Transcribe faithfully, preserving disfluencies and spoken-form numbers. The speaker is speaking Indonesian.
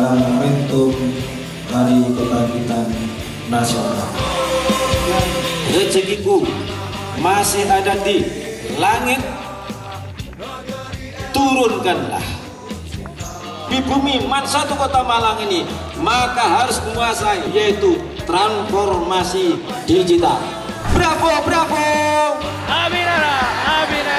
dalam momentum Hari Kebangkitan Nasional. Rezekiku masih ada di langit, turunkanlah di bumi man satu kota Malang ini, maka harus menguasai, yaitu transformasi digital. Bravo, bravo. Aminara, aminara.